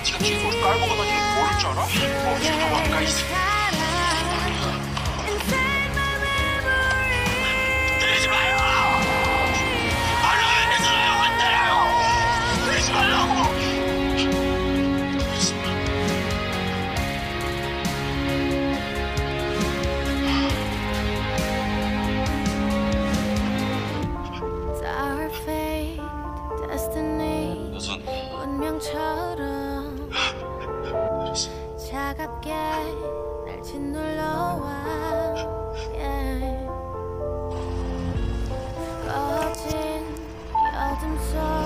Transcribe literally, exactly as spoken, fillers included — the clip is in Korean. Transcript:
네가 뒤에 소리 깔고 가다니 모를 줄 알아? 어, 지금 가까이 있어. 때리지 마요! 말로 해서요! 안 때려요! 때리지 말라고! 너선 운명처럼 차갑게 날 짓눌러와 yeah. 꺼진 어둠 속